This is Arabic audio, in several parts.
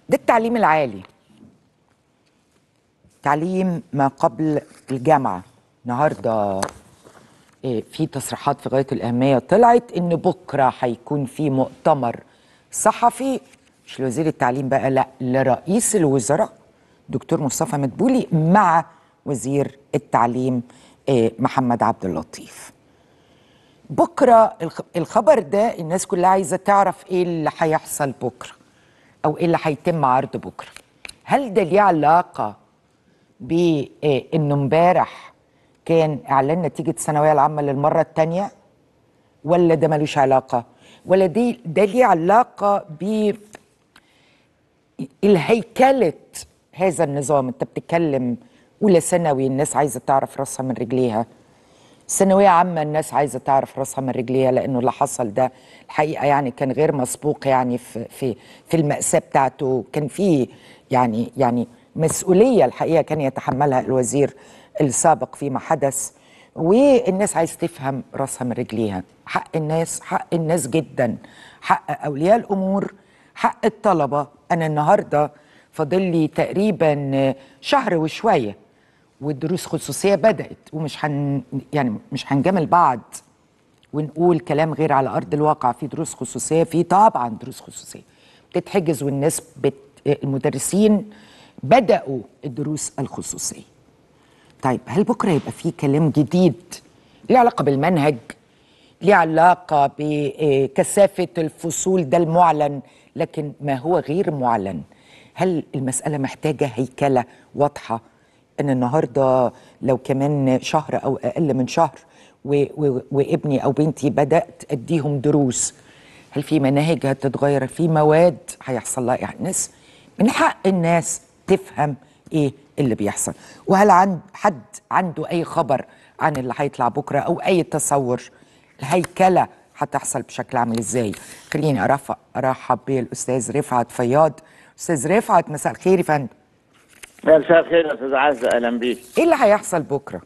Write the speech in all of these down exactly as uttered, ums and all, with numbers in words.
ده التعليم العالي، تعليم ما قبل الجامعة. النهارده إيه، في تصريحات في غاية الأهمية طلعت إن بكرة هيكون في مؤتمر صحفي، مش لوزير التعليم بقى، لا، لرئيس الوزراء دكتور مصطفى مدبولي مع وزير التعليم إيه، محمد عبد اللطيف. بكرة الخبر ده الناس كلها عايزة تعرف إيه اللي هيحصل بكرة أو إيه اللي هيتم عرض بكرة. هل ده ليه علاقة بإنه امبارح كان إعلان نتيجة الثانوية العامة للمرة الثانية، ولا ده ملوش علاقة، ولا دي ده ليه علاقة بالهيكلة هذا النظام؟ أنت بتتكلم أولى ثانوي الناس عايزة تعرف راسها من رجليها، ثانوية عامة الناس عايزة تعرف راسها من رجليها، لأنه اللي حصل ده الحقيقة يعني كان غير مسبوق، يعني في في في المأساة بتاعته كان في يعني يعني مسؤولية الحقيقة كان يتحملها الوزير السابق فيما حدث، والناس عايز تفهم راسها من رجليها. حق الناس، حق الناس جدا، حق أولياء الأمور، حق الطلبة. أنا النهاردة فاضل لي تقريبا شهر وشوية والدروس خصوصية بدأت، ومش هن يعني مش هنجامل بعض ونقول كلام غير على أرض الواقع. في دروس خصوصية، في طبعا دروس خصوصية بتتحجز، والناس بت... المدرسين بدأوا الدروس الخصوصية. طيب هل بكرة يبقى في كلام جديد ليه علاقة بالمنهج، ليه علاقة بكثافة الفصول؟ ده المعلن، لكن ما هو غير معلن، هل المسألة محتاجة هيكلة واضحة؟ أن النهاردة لو كمان شهر أو أقل من شهر و و وابني أو بنتي بدأت أديهم دروس، هل في مناهج هتتغير، في مواد هيحصل لها يعني؟ الناس من حق الناس تفهم إيه اللي بيحصل. وهل عند حد عنده أي خبر عن اللي هيطلع بكرة أو أي تصور الهيكلة هتحصل بشكل عامل إزاي؟ خليني أرفع أرحب بالأستاذ رفعت فياض. أستاذ رفعت، مساء الخير يا فندم. مساء الخير يا استاذ عزة، اهلا بيك. ايه اللي هيحصل بكره؟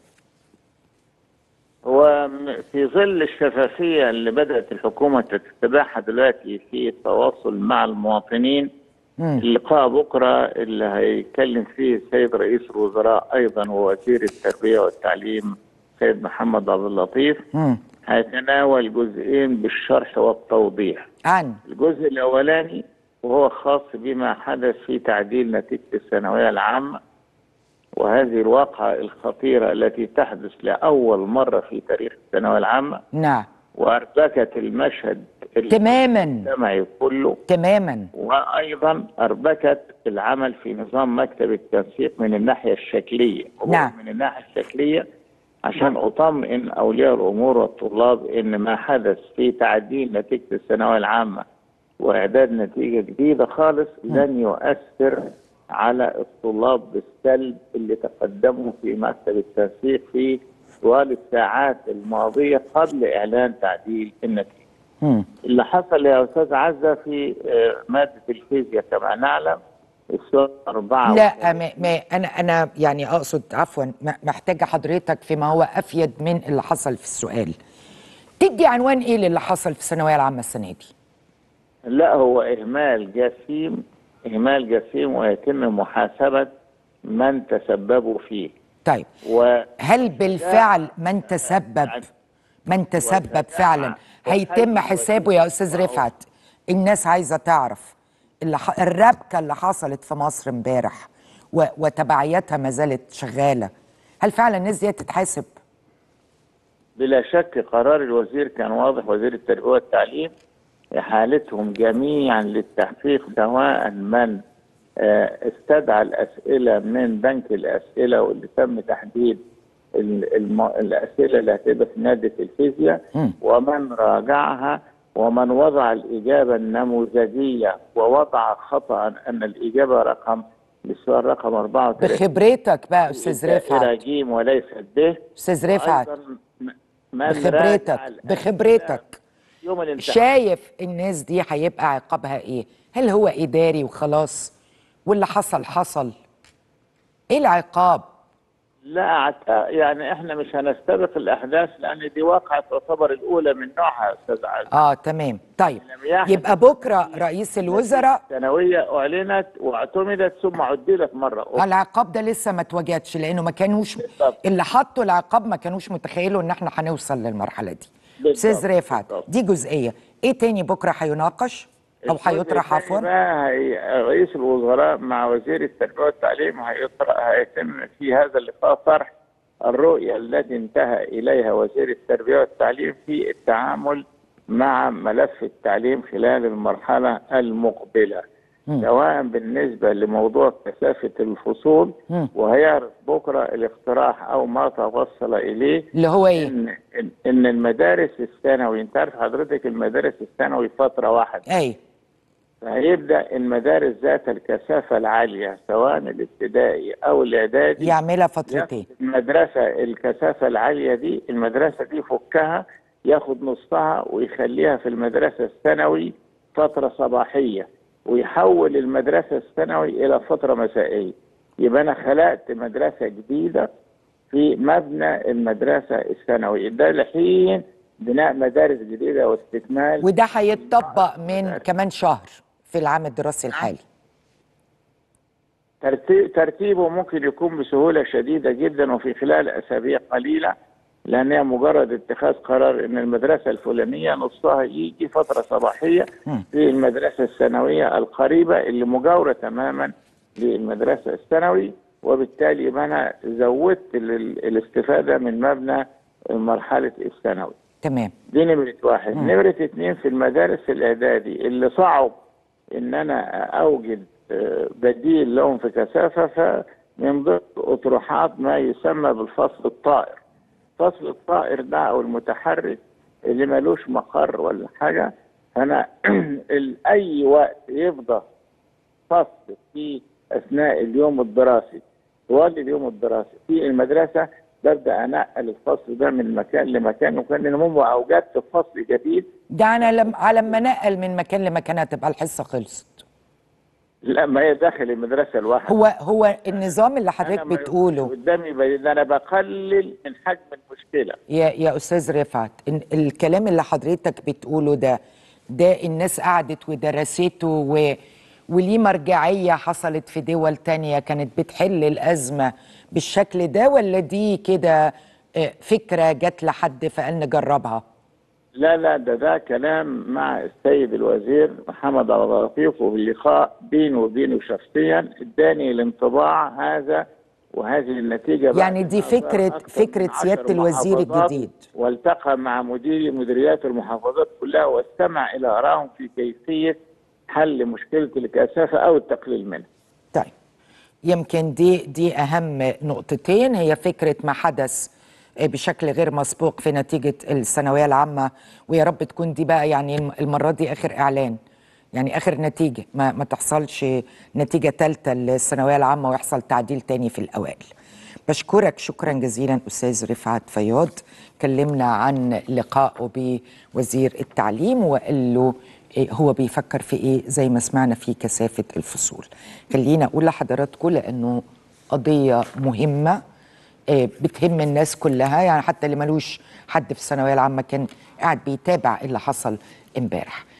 هو في ظل الشفافيه اللي بدات الحكومه تتبعها دلوقتي في التواصل مع المواطنين، مم. اللقاء بكره اللي هيتكلم فيه السيد رئيس الوزراء ايضا ووزير التربيه والتعليم السيد محمد عبد اللطيف، مم. هيتناول جزئين بالشرح والتوضيح. عن الجزء الاولاني وهو خاص بما حدث في تعديل نتيجه الثانويه العامه، وهذه الواقعة الخطيرة التي تحدث لأول مرة في تاريخ الثانوية العامة. نعم. وأربكت المشهد تماما المجتمعي كله تماما، وأيضا أربكت العمل في نظام مكتب التنسيق من الناحية الشكلية. نعم. من الناحية الشكلية عشان أطمئن أولياء الأمور والطلاب إن ما حدث في تعديل نتيجة الثانوية العامة وإعداد نتيجة جديدة خالص لن يؤثر على الطلاب بالسلب اللي تقدموا في مكتب التنسيق في طوال الساعات الماضية قبل إعلان تعديل النتيجة. م. اللي حصل يا أستاذ عزة في مادة الفيزياء كما نعلم السؤال أربعة. لا ما ما أنا أنا يعني أقصد عفوا محتاجة حضرتك فيما هو أفيد من اللي حصل في السؤال، تدي عنوان إيه للي حصل في الثانوية العامة السنة دي؟ لا، هو إهمال جسيم، إهمال جسيم، ويتم محاسبة من تسببوا فيه. طيب هل بالفعل من تسبب من تسبب فعلا هيتم حسابه يا أستاذ رفعت؟ الناس عايزة تعرف اللي ح... الربكة اللي حصلت في مصر امبارح و... وتبعياتها ما زالت شغالة، هل فعلا الناس دي تتحاسب؟ بلا شك قرار الوزير كان واضح، وزير التربية والتعليم، إحالتهم جميعا للتحقيق، سواء من استدعى الأسئلة من بنك الأسئلة واللي تم تحديد الم... الأسئلة اللي هتبقى في مادة الفيزياء، ومن راجعها، ومن وضع الإجابة النموذجية ووضع خطأ أن الإجابة رقم للسؤال رقم أربعة وثلاثين بخبرتك بقى أستاذ رفعت، جيم وليست ب. أستاذ رفعت بخبرتك بخبرتك شايف الناس دي هيبقى عقابها إيه؟ هل هو إداري وخلاص واللي حصل حصل؟ ايه العقاب؟ لا أعت- يعني احنا مش هنستبق الاحداث، لان دي واقعة تعتبر الاولى من نوعها يا استاذ عادل. اه تمام. طيب لم يحدث يبقى بكره رئيس الوزراء الثانوية اعلنت واعتمدت ثم عدلت مرة اخرى. العقاب ده لسه ما اتوجدش، لانه ما كانوش بالضبط. اللي حطوا العقاب ما كانوش متخيلوا ان احنا هنوصل للمرحله دي. بالضبط. استاذ رفعت، بالضبط. دي جزئيه. ايه تاني بكره هيناقش او الجزء هيطرح؟ الثاني عفوا. بقى هي رئيس الوزراء مع وزير التربية والتعليم هيطرح هيتم في هذا اللقاء طرح الرؤية التي انتهى إليها وزير التربية والتعليم في التعامل مع ملف التعليم خلال المرحلة المقبلة، مم. سواء بالنسبة لموضوع كثافة الفصول، مم. وهيعرض بكرة الاقتراح أو ما توصل إليه اللي هو ايه؟ إن إن إن المدارس الثانوي، أنت عارف حضرتك المدارس الثانوي فترة واحدة، ايه؟ فهيبدأ المدارس ذات الكثافة العالية سواء الابتدائي أو الإعدادي يعملها فترتين. المدرسة الكثافة العالية دي، المدرسة دي فكها ياخد نصها ويخليها في المدرسة الثانوي فترة صباحية، ويحول المدرسة الثانوي إلى فترة مسائية. يبقى أنا خلقت مدرسة جديدة في مبنى المدرسة الثانوي ده لحين بناء مدارس جديدة واستكمال. وده هيتطبق من كمان شهر في العام الدراسي الحالي. ترتيب ترتيبه ممكن يكون بسهولة شديدة جدا وفي خلال أسابيع قليلة، لأنها مجرد اتخاذ قرار إن المدرسة الفلانية نصها يجي فترة صباحية في المدرسة الثانوية القريبة اللي مجاورة تماما للمدرسة الثانوي، وبالتالي يبقى أنا زودت ال- الاستفادة من مبنى مرحلة الثانوي. تمام. دي نمرة واحد. مم. نمرة اتنين في المدارس الإعدادي اللي صعب إن أنا أوجد آه، بديل لهم في كثافة، فمن ضمن أطروحات ما يسمى بالفصل الطائر. فصل الطائر ده أو المتحرك اللي ملوش مقر ولا حاجة، أنا ال- أي وقت يفضى فصل في أثناء اليوم الدراسي طوال اليوم الدراسي في المدرسة، ببدأ أنقل الفصل ده من مكان لمكان، وكان المهم أوجدت فصل جديد. ده انا لم على ما نقل من مكان لمكان هتبقى الحصه خلصت. لا، ما هي داخل المدرسة الواحدة. هو هو النظام اللي أنا حضرتك ما بتقوله قدامي بي- أنا بقلل من حجم المشكلة. يا يا استاذ رفعت، إن الكلام اللي حضرتك بتقوله ده ده الناس قعدت ودرسته و وليه مرجعيه حصلت في دول تانية كانت بتحل الازمه بالشكل ده، ولا دي كده آه، فكره جت لحد فقال نجربها؟ لا لا، ده ده كلام مع السيد الوزير محمد عبد اللطيف، وفي اللقاء بينه وبينه شخصيا اداني الانطباع هذا وهذه النتيجة. يعني بعد دي ما زار فكره أكثر من فكره عشر سياده الوزير محافظات، الجديد. والتقى مع مدير مديريات المحافظات كلها واستمع إلى آرائهم في كيفية حل مشكلة الكثافة أو التقليل منها. طيب يمكن دي دي اهم نقطتين، هي فكره ما حدث بشكل غير مسبوق في نتيجه الثانويه العامه، ويا رب تكون دي بقى يعني المره دي اخر اعلان، يعني اخر نتيجه، ما ما تحصلش نتيجه ثالثه للثانويه العامه ويحصل تعديل تاني في الاوائل. بشكرك شكرا جزيلا استاذ رفعت فياض، كلمنا عن لقائه بوزير التعليم وقال له إيه هو بيفكر في ايه زي ما سمعنا في كثافه الفصول. خلينا اقول لحضراتكم لانه قضيه مهمه آه، بتهم الناس كلها، يعني حتى اللي ملوش حد في الثانويه العامه كان قاعد بيتابع اللي حصل امبارح.